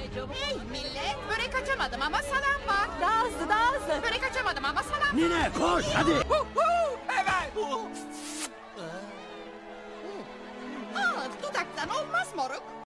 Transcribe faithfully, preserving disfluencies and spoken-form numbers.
Hey millet, börek açamadım ama salam var. Daha hızlı, daha hızlı. Börek açamadım ama salam var. Nine koş hadi. Hu hu, evet. Aa, dudaktan olmaz moruk.